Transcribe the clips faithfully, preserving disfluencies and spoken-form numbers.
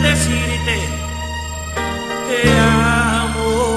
decirte te amo.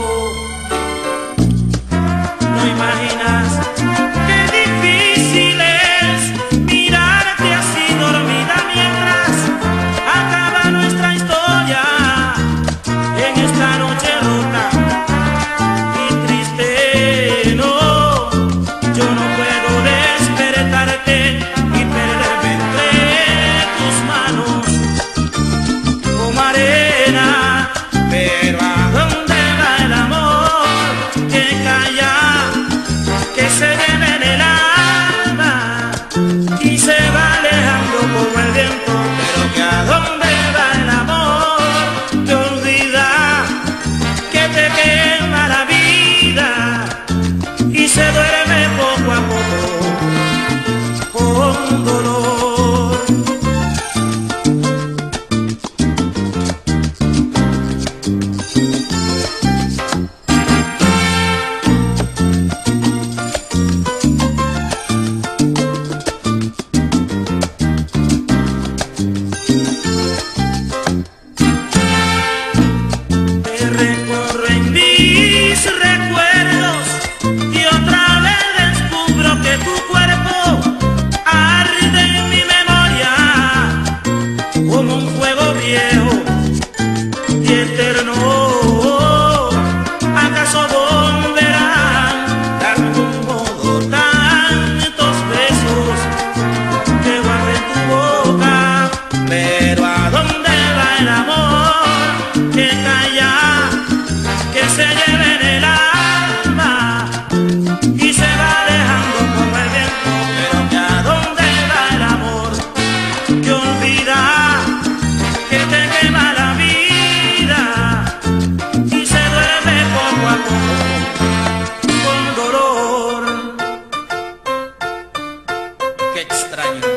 No imaginas qué difícil es mirarte así dormida mientras acaba nuestra historia en esta noche rota y triste. No, yo no puedo despertarte y perderme entre tus manos como arena. Pero ¿a dónde va el amor que calla, que se lleva en el alma y se va alejando como el viento? Pero que ¿a dónde va el amor que olvida, que te quema la vida y se duerme poco a poco con dolor? Te recorro en mis recuerdos y otra vez descubro que tu cuerpo arde en mi memoria como un fuego viejo y eterno. ¿Acaso volverán de algún modo tantos besos que guardé en tu boca? Pero ¿a dónde va el amor que calla, que se lleva en el alma y se va alejando como el viento? Pero que ¿a dónde va el amor que olvida, que te quema la vida y se duerme poco a poco con dolor? Qué extraño.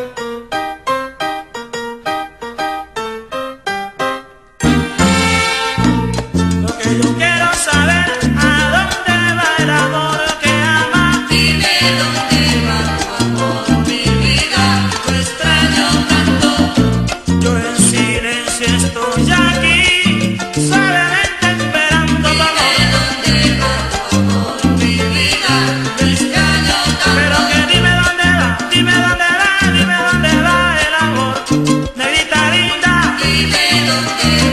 Lo que yo quiero saber, ¿a dónde va el amor que ama? Dime dónde va tu amor, mi vida, tu extraño canto. Yo en silencio estoy aquí, suavemente esperando tu Dime amor. dónde va tu amor, mi vida, tu extraño Pero canto. que dime dónde va, dime dónde va, dime dónde va el amor, negrita linda. Dime dónde